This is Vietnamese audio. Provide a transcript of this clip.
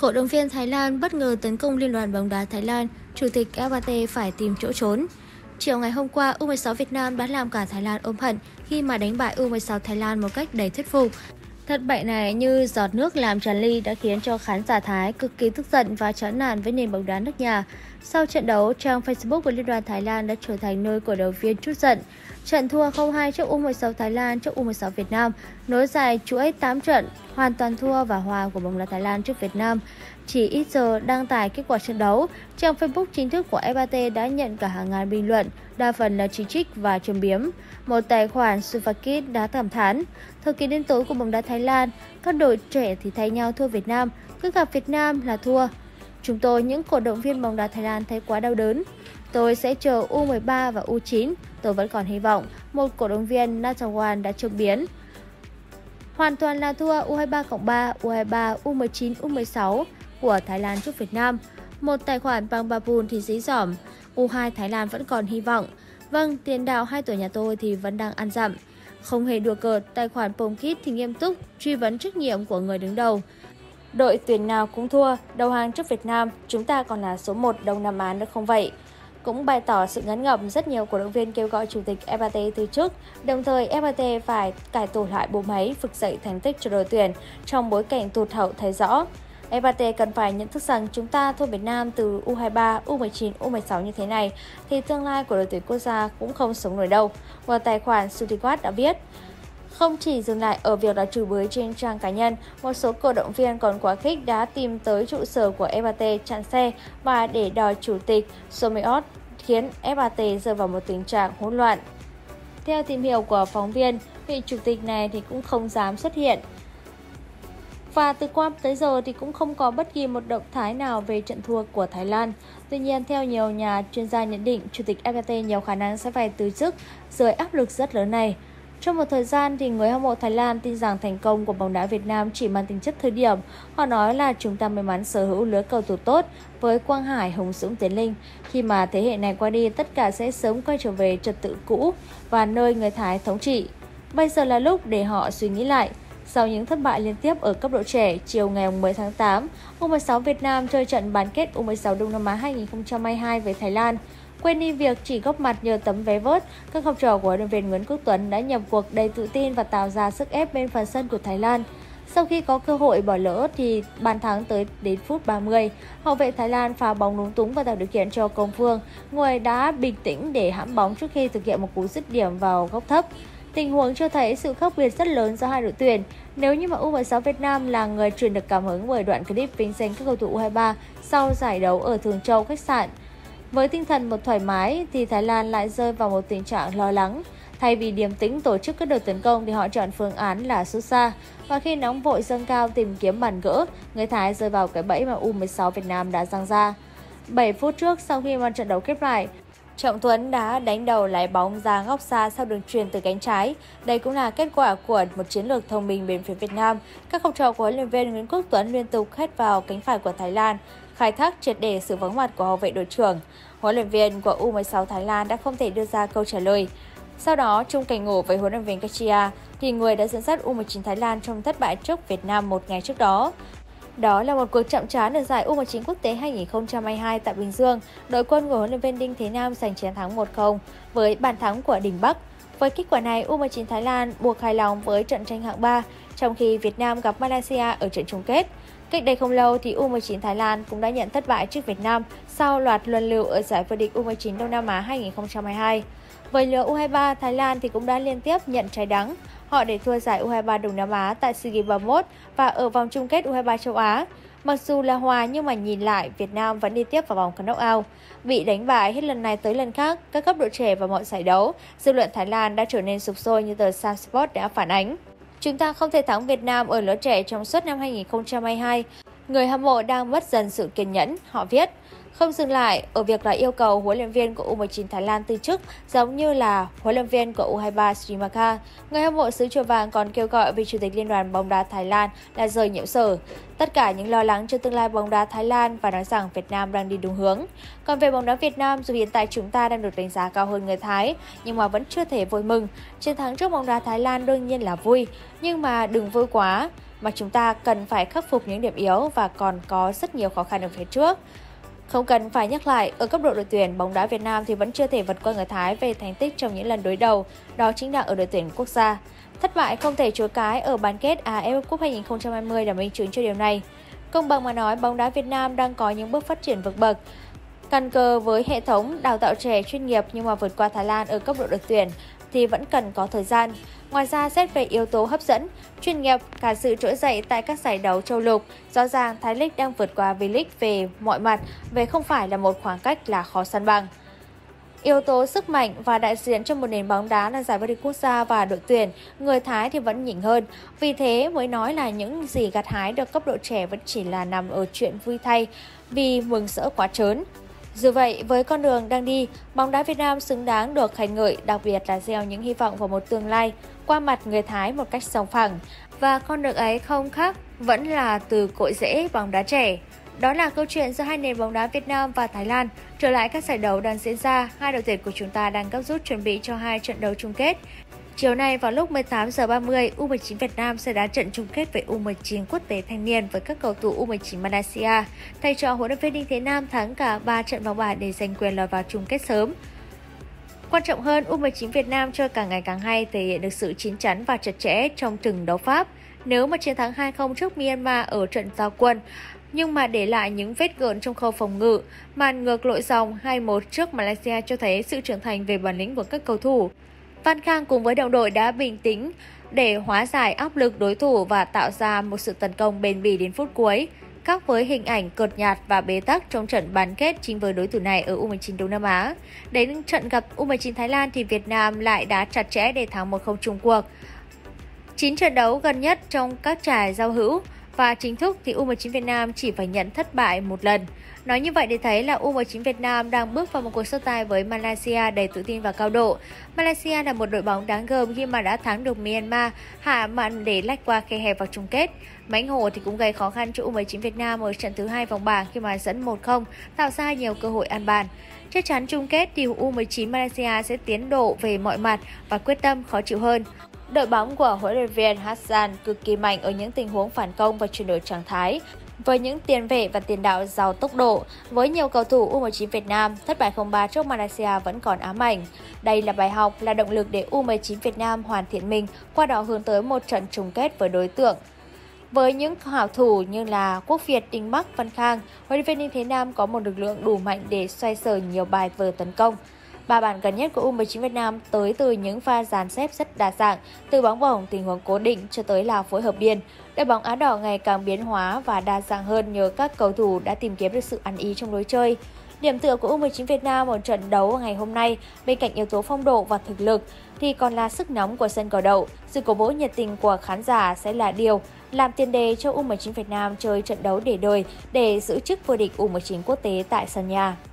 Cổ động viên Thái Lan bất ngờ tấn công Liên đoàn bóng đá Thái Lan, Chủ tịch FAT phải tìm chỗ trốn. Chiều ngày hôm qua, U16 Việt Nam đã làm cả Thái Lan ôm hận khi mà đánh bại U16 Thái Lan một cách đầy thuyết phục. Thất bại này như giọt nước làm tràn ly đã khiến cho khán giả Thái cực kỳ tức giận và chán nản với nền bóng đá nước nhà. Sau trận đấu, trang Facebook của Liên đoàn Thái Lan đã trở thành nơi cổ động viên trút giận. Trận thua 0-2 trước U16 Thái Lan trước U16 Việt Nam nối dài chuỗi 8 trận hoàn toàn thua và hòa của bóng đá Thái Lan trước Việt Nam. Chỉ ít giờ đăng tải kết quả trận đấu, trang Facebook chính thức của FAT đã nhận cả hàng ngàn bình luận, đa phần là chỉ trích và châm biếm. Một tài khoản Sufakit đã cảm thán: thời kỳ đen tối của bóng đá Thái Lan, các đội trẻ thì thay nhau thua Việt Nam, cứ gặp Việt Nam là thua. Chúng tôi, những cổ động viên bóng đá Thái Lan thấy quá đau đớn. Tôi sẽ chờ U13 và U9, tôi vẫn còn hy vọng, một cổ động viên Nathawan đã châm biếm. Hoàn toàn là thua U23-3, U23, U19, U16 của Thái Lan trước Việt Nam. Một tài khoản Pangbapun thì dí dỏm: U2 Thái Lan vẫn còn hy vọng. Vâng, tiền đạo 2 tuổi nhà tôi thì vẫn đang ăn dặm. Không hề đùa cợt, tài khoản Pongkit thì nghiêm túc truy vấn trách nhiệm của người đứng đầu. Đội tuyển nào cũng thua, đầu hàng trước Việt Nam, chúng ta còn là số 1 Đông Nam Á nữa không vậy? Cũng bày tỏ sự ngán ngẩm, rất nhiều cổ động viên kêu gọi Chủ tịch FAT từ chức, đồng thời FAT phải cải tổ lại bộ máy, vực dậy thành tích cho đội tuyển trong bối cảnh tụt hậu thấy rõ. FAT cần phải nhận thức rằng chúng ta thua Việt Nam từ U23, U19, U16 như thế này thì tương lai của đội tuyển quốc gia cũng không sống nổi đâu. Và tài khoản Sutiwat đã viết. Không chỉ dừng lại ở việc là chửi bới trên trang cá nhân, một số cổ động viên còn quá khích đã tìm tới trụ sở của FAT chặn xe và để đòi chủ tịch Somiot, khiến FAT rơi vào một tình trạng hỗn loạn. Theo tìm hiểu của phóng viên, vị chủ tịch này thì cũng không dám xuất hiện. Và từ qua tới giờ thì cũng không có bất kỳ một động thái nào về trận thua của Thái Lan. Tuy nhiên, theo nhiều nhà chuyên gia nhận định, Chủ tịch FAT nhiều khả năng sẽ phải từ chức dưới áp lực rất lớn này. Trong một thời gian thì người hâm mộ Thái Lan tin rằng thành công của bóng đá Việt Nam chỉ mang tính chất thời điểm. Họ nói là chúng ta may mắn sở hữu lứa cầu thủ tốt với Quang Hải, Hùng Dũng, Tiến Linh. Khi mà thế hệ này qua đi, tất cả sẽ sớm quay trở về trật tự cũ và nơi người Thái thống trị. Bây giờ là lúc để họ suy nghĩ lại. Sau những thất bại liên tiếp ở cấp độ trẻ, chiều ngày 10 tháng 8, U16 Việt Nam chơi trận bán kết U16 Đông Nam Á 2022 với Thái Lan. Quên đi việc chỉ góp mặt nhờ tấm vé vớt, các học trò của huấn luyện viên Nguyễn Quốc Tuấn đã nhập cuộc đầy tự tin và tạo ra sức ép bên phần sân của Thái Lan. Sau khi có cơ hội bỏ lỡ thì bàn thắng tới đến phút 30, hậu vệ Thái Lan phá bóng lúng túng và tạo điều kiện cho Công Phương, người đã bình tĩnh để hãm bóng trước khi thực hiện một cú dứt điểm vào góc thấp. Tình huống cho thấy sự khác biệt rất lớn giữa hai đội tuyển. Nếu như mà U16 Việt Nam là người truyền được cảm hứng bởi đoạn clip vinh danh các cầu thủ U23 sau giải đấu ở Thường Châu khách sạn, với tinh thần một thoải mái thì Thái Lan lại rơi vào một tình trạng lo lắng. Thay vì điềm tĩnh tổ chức các đợt tấn công thì họ chọn phương án là sút xa. Và khi nóng vội dâng cao tìm kiếm bàn gỡ, người Thái rơi vào cái bẫy mà U16 Việt Nam đã giăng ra. 7 phút trước, sau khi mà trận đấu khép lại, Trọng Tuấn đã đánh đầu lái bóng ra góc xa sau đường chuyền từ cánh trái. Đây cũng là kết quả của một chiến lược thông minh bên phía Việt Nam. Các học trò của huấn luyện viên Nguyễn Quốc Tuấn liên tục hét vào cánh phải của Thái Lan, khai thác triệt để sự vắng mặt của hậu vệ đội trưởng. Huấn luyện viên của U16 Thái Lan đã không thể đưa ra câu trả lời. Sau đó, chung cảnh ngủ với huấn luyện viên Kachia thì người đã dẫn dắt U19 Thái Lan trong thất bại trước Việt Nam một ngày trước đó. Đó là một cuộc chạm trán ở giải U19 quốc tế 2022 tại Bình Dương. Đội quân của huấn luyện viên Đinh Thế Nam giành chiến thắng 1-0 với bàn thắng của Đình Bắc. Với kết quả này, U19 Thái Lan buộc hài lòng với trận tranh hạng 3, trong khi Việt Nam gặp Malaysia ở trận chung kết. Cách đây không lâu thì U19 Thái Lan cũng đã nhận thất bại trước Việt Nam sau loạt luân lưu ở giải vô địch U19 Đông Nam Á 2022. Với lứa U23, Thái Lan thì cũng đã liên tiếp nhận trái đắng. Họ để thua giải U23 Đông Nam Á tại SEA Games 31 và ở vòng chung kết U23 châu Á. Mặc dù là hòa nhưng mà nhìn lại, Việt Nam vẫn đi tiếp vào vòng knock-out. Bị đánh bại hết lần này tới lần khác, các cấp độ trẻ và mọi giải đấu, dư luận Thái Lan đã trở nên sục sôi như tờ Sun Sport đã phản ánh. Chúng ta không thể thắng Việt Nam ở lứa trẻ trong suốt năm 2022. Người hâm mộ đang mất dần sự kiên nhẫn, họ viết. Không dừng lại ở việc là yêu cầu huấn luyện viên của U19 Thái Lan từ chức giống như là huấn luyện viên của U23 Sri Lanka, người hâm mộ xứ Chùa Vàng còn kêu gọi vị chủ tịch Liên đoàn bóng đá Thái Lan là rời nhiệm sở. Tất cả những lo lắng cho tương lai bóng đá Thái Lan và nói rằng Việt Nam đang đi đúng hướng. Còn về bóng đá Việt Nam, dù hiện tại chúng ta đang được đánh giá cao hơn người Thái, nhưng mà vẫn chưa thể vui mừng. Chiến thắng trước bóng đá Thái Lan đương nhiên là vui, nhưng mà đừng vui quá. mà chúng ta cần phải khắc phục những điểm yếu và còn có rất nhiều khó khăn ở phía trước. Không cần phải nhắc lại, ở cấp độ đội tuyển, bóng đá Việt Nam thì vẫn chưa thể vượt qua người Thái về thành tích trong những lần đối đầu, đó chính là ở đội tuyển quốc gia. Thất bại không thể chối cái ở bán kết AFF Cup 2020 là minh chứng cho điều này. Công bằng mà nói, bóng đá Việt Nam đang có những bước phát triển vượt bậc. Căn cơ với hệ thống đào tạo trẻ chuyên nghiệp nhưng mà vượt qua Thái Lan ở cấp độ đội tuyển thì vẫn cần có thời gian. Ngoài ra, xét về yếu tố hấp dẫn, chuyên nghiệp, cả sự trỗi dậy tại các giải đấu châu lục, rõ ràng Thái League đang vượt qua V-League về mọi mặt, về không phải là một khoảng cách là khó săn bằng. Yếu tố sức mạnh và đại diện cho một nền bóng đá là giải vô địch quốc gia và đội tuyển, người Thái thì vẫn nhỉnh hơn. Vì thế mới nói là những gì gặt hái được cấp độ trẻ vẫn chỉ là nằm ở chuyện vui thay vì mừng rỡ quá trớn. Dù vậy, với con đường đang đi, bóng đá Việt Nam xứng đáng được khen ngợi, đặc biệt là gieo những hy vọng vào một tương lai qua mặt người Thái một cách sòng phẳng. Và con đường ấy không khác vẫn là từ cội rễ bóng đá trẻ. Đó là câu chuyện giữa hai nền bóng đá Việt Nam và Thái Lan. Trở lại các giải đấu đang diễn ra, hai đội tuyển của chúng ta đang gấp rút chuẩn bị cho hai trận đấu chung kết. Chiều nay vào lúc 18h30, U19 Việt Nam sẽ đá trận chung kết với U19 quốc tế thanh niên với các cầu thủ U19 Malaysia. Thầy trò huấn luyện viên Đinh Thế Nam thắng cả 3 trận vòng bảng để giành quyền lọt vào chung kết sớm. Quan trọng hơn, U19 Việt Nam chơi càng ngày càng hay, thể hiện được sự chín chắn và chặt chẽ trong từng đấu pháp. Nếu mà chiến thắng 2-0 trước Myanmar ở trận giao quân, nhưng mà để lại những vết gợn trong khâu phòng ngự, màn ngược lội dòng 2-1 trước Malaysia cho thấy sự trưởng thành về bản lĩnh của các cầu thủ. Văn Khang cùng với đồng đội đã bình tĩnh để hóa giải áp lực đối thủ và tạo ra một sự tấn công bền bỉ đến phút cuối. Khác với hình ảnh cợt nhạt và bế tắc trong trận bán kết chính với đối thủ này ở U19 Đông Nam Á. Đến trận gặp U19 Thái Lan thì Việt Nam lại đá chặt chẽ để thắng 1-0 chung cuộc. 9 trận đấu gần nhất trong các giải giao hữu và chính thức thì U19 Việt Nam chỉ phải nhận thất bại một lần. Nói như vậy để thấy là U19 Việt Nam đang bước vào một cuộc so tài với Malaysia đầy tự tin và cao độ. Malaysia là một đội bóng đáng gờm khi mà đã thắng được Myanmar, hạ màn để lách qua khe hẹp vào chung kết. Mãnh hổ thì cũng gây khó khăn cho U19 Việt Nam ở trận thứ 2 vòng bảng khi mà dẫn 1-0, tạo ra nhiều cơ hội ăn bàn. Chắc chắn chung kết thì U19 Malaysia sẽ tiến độ về mọi mặt và quyết tâm khó chịu hơn. Đội bóng của huấn luyện viên Hassan cực kỳ mạnh ở những tình huống phản công và chuyển đổi trạng thái. Với những tiền vệ và tiền đạo giàu tốc độ, với nhiều cầu thủ U19 Việt Nam, thất bại 0-3 trước Malaysia vẫn còn ám ảnh. Đây là bài học, là động lực để U19 Việt Nam hoàn thiện mình, qua đó hướng tới một trận chung kết với đối tượng. Với những hảo thủ như là Quốc Việt, Đinh Bắc, Văn Khang, huấn luyện viên Đinh Thế Nam có một lực lượng đủ mạnh để xoay sở nhiều bài vở tấn công. 3 bàn gần nhất của U19 Việt Nam tới từ những pha dàn xếp rất đa dạng, từ bóng bổng, tình huống cố định cho tới là phối hợp biên. Đội bóng Á Đỏ ngày càng biến hóa và đa dạng hơn nhờ các cầu thủ đã tìm kiếm được sự ăn ý trong lối chơi. Điểm tựa của U19 Việt Nam ở trận đấu ngày hôm nay, bên cạnh yếu tố phong độ và thực lực, thì còn là sức nóng của sân cỏ đậu. Sự cổ vũ nhiệt tình của khán giả sẽ là điều làm tiền đề cho U19 Việt Nam chơi trận đấu để đời để giữ chức vô địch U19 quốc tế tại sân nhà.